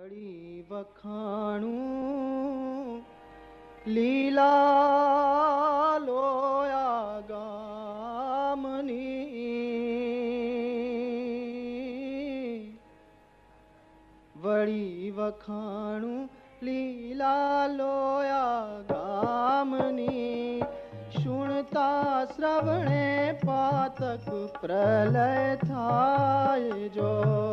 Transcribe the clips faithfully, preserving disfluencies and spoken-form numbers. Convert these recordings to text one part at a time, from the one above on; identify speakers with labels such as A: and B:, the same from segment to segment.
A: वड़ी वखाणू लीला लोया गामनी वड़ी वखाणू लीला लोया गामनी शुणता श्रवणे पातक प्रलय थाय जो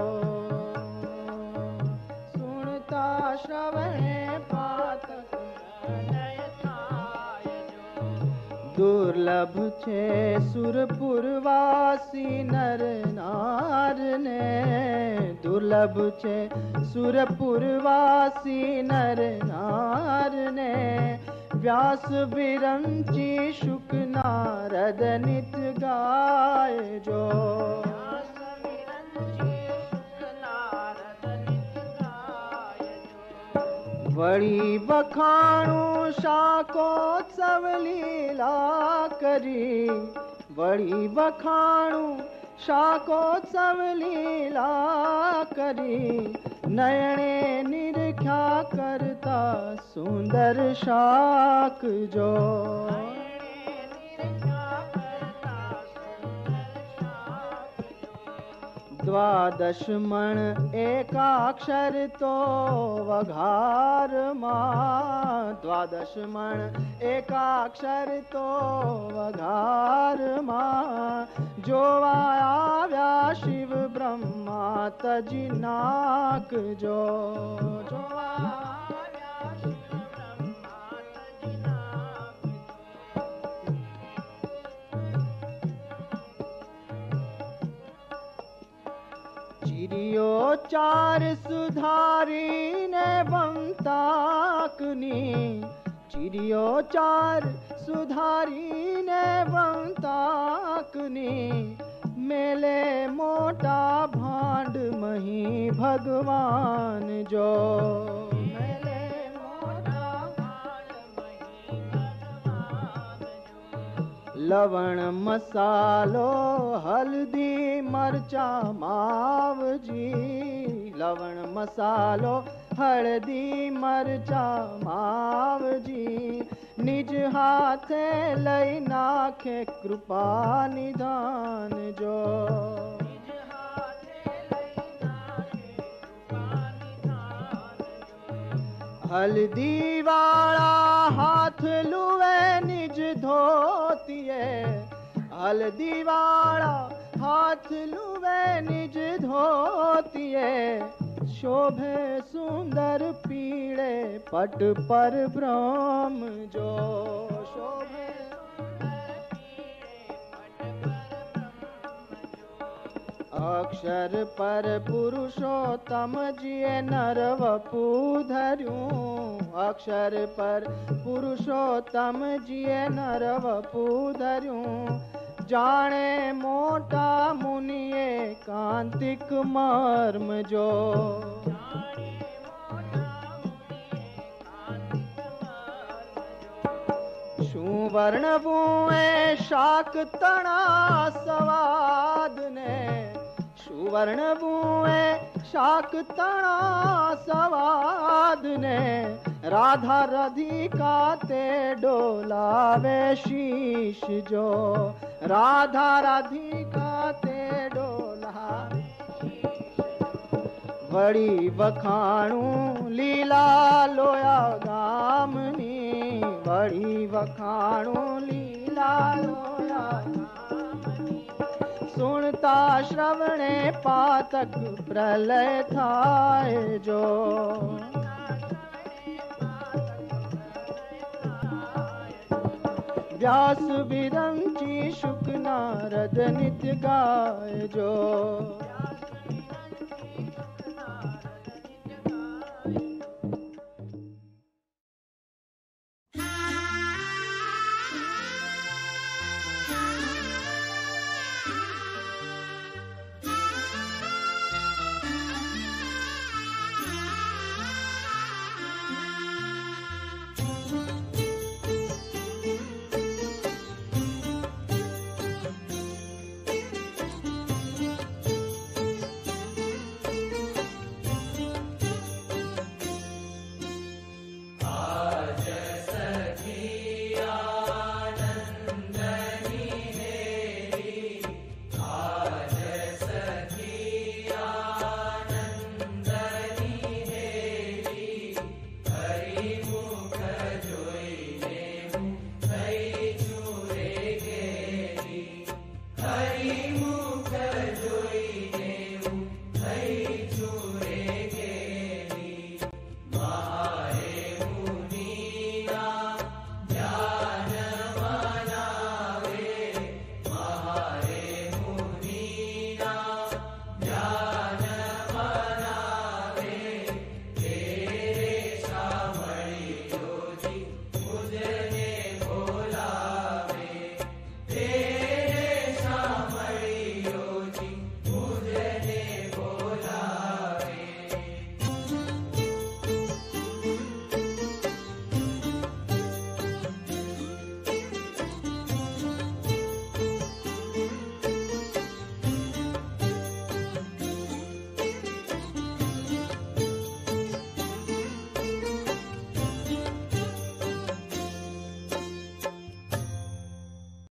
A: सुनता श्रवणे पातक प्रलय थाय जो दुर्लभ छे सुरपुरवासी नर नार ने दुर्लभ छे सुरपुरवासी नर नार ने व्यास विरंची शुक नारद नित गाय जो व्यास विरंची शुक नारद नित गाय जो वड़ी वखाणू शाकोत्सव लीला करी वड़ी वखाणू शाकोत्सव लीला करी नयने निरख्या करता सुंदर शाक जो द्वादश मण एकाक्षर तो वघार मां द्वादश मण एकाक्षर तो वघार मां जोवा आव्या शिव ब्रह्मा तजी नाक जो जोवा आव्या शिव ब्रह्मा तजी नाक चिरियो चार सुधारी ने बंताकनी चिरियो चार सुधारी ने बंताकनी मेले मोटा भांड मही भगवान जो मेले मोटा भांड मही भगवान जो लवण मसालो हल्दी मरचा मावजी लवण मसालो हल्दी मरचा मावजी निज हाथे लई नाखे कृपा निधान जो निज हाथे लई नाखे कृपा निधान जो हल्दी वाला हाथ लुए निज धोतिए हल्दी वाला हाथ लुए निज धोतिए शोभे सुंदर पीड़े पट पर ब्रह्म जो शोभे सुंदर पीड़े पट पर ब्रह्म जो अक्षर पर पुरुषोत्तम जिए नर वपु धर्यूं अक्षर पर पुरुषोत्तम जिए नर वपु धर्यूं जाने मोटा मुनिए कांतिक मर्म जो जाने मोटा मुनिए कांतिक मर्म जो शू वर्णवुए शाक तणा सवाद ने शू वर्णवुए शाक तणा सवाद ने राधा राधिका ते डोलावे शीश जो राधा राधिका ते डोलावे शीश वड़ी वखाणू लीला लोया गामनी वड़ी वखाणू लीला लोया गामनी सुनता श्रवणे पातक प्रलय थाय जो व्यास विरंची शुक नारद नित्य गाय जो।